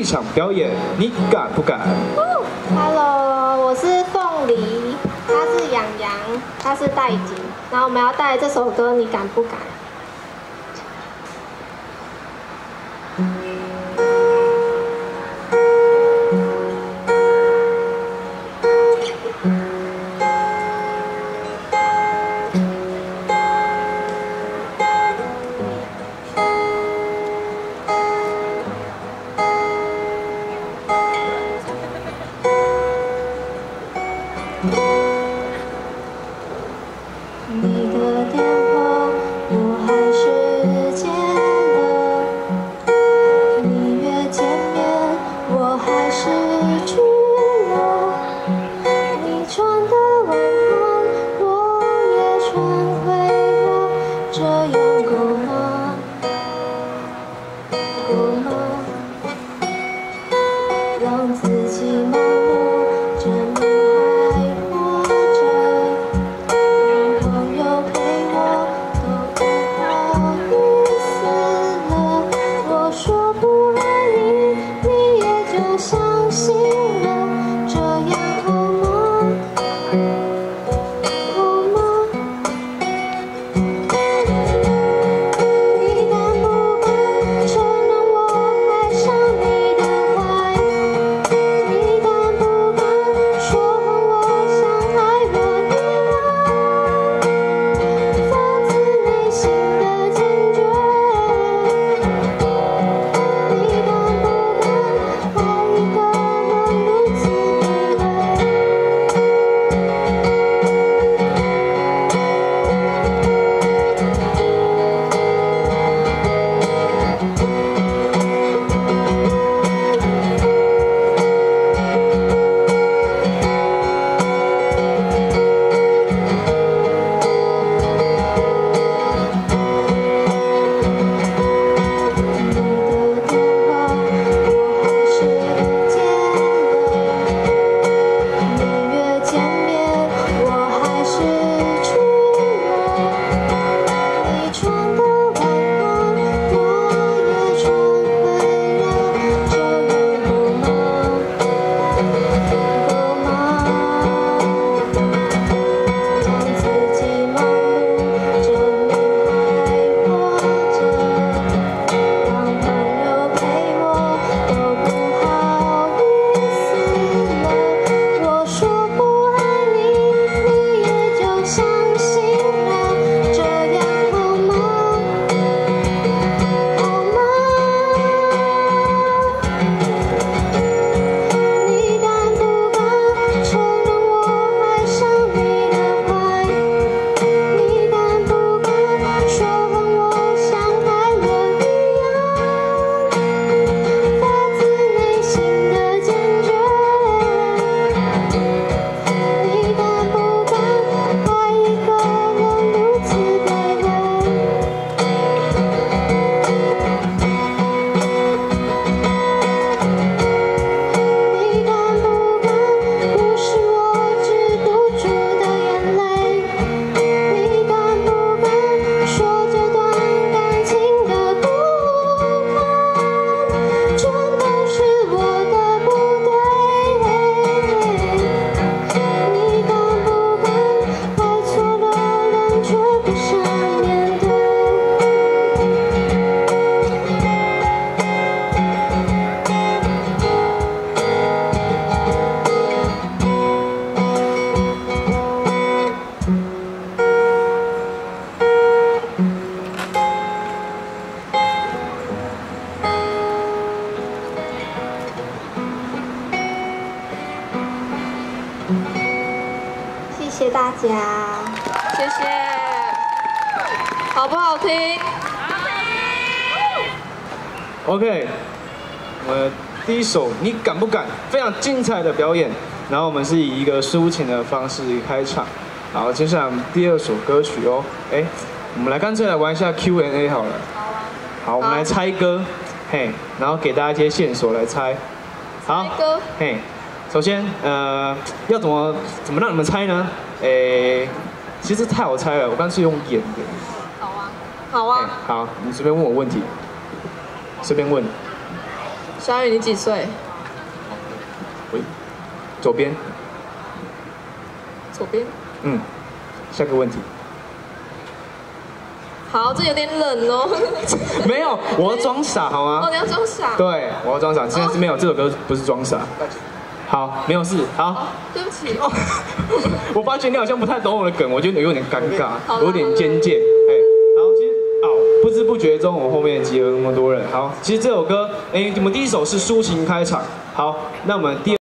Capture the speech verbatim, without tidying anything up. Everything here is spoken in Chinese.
场表演，你敢不敢 ？Hello， 我是凤梨，他是洋洋，他是戴景，然后我们要带来这首歌，你敢不敢？你的电话我还是接了，你约见面我还是去了，你传的晚安我也传回了，这样够吗？够吗？让自己盲目证明还活着。相信了，这样好吗？好吗？你敢不敢承认我爱上你的坏？你敢不敢说我像海螺一样，发自内心的坚决？你敢不敢爱一个人如此卑微？谢谢大家， 谢谢，好不好听？ ？OK， 我们第一首你敢不敢？非常精彩的表演。然后我们是以一个抒情的方式开场。好，接下来我们第二首歌曲哦。哎，我们来干脆来玩一下 Q and A 好了。好，我们来猜歌，嘿，然后给大家一些线索来猜。好， 猜歌， 嘿。 首先，呃，要怎么怎么让你们猜呢？诶，其实太好猜了，我干脆用演的。 好啊，好啊。 好，你随便问我问题，随便问， 小雨，你几岁？ 喂，左边。 左边。 嗯，下个问题。 好，这有点冷哦。 没有，我要装傻好吗？ 哦，你要装傻。 对，我要装傻。现在是没有，这首歌不是装傻。好，没有事。好。 哦，对不起。 哦，我发觉你好像不太懂我的梗，我觉得有点尴尬， 好有点尖尖。哎，好，其实哦，不知不觉中我后面集合那么多人。好，其实这首歌，哎，我们第一首是抒情开场。好，那我们第二。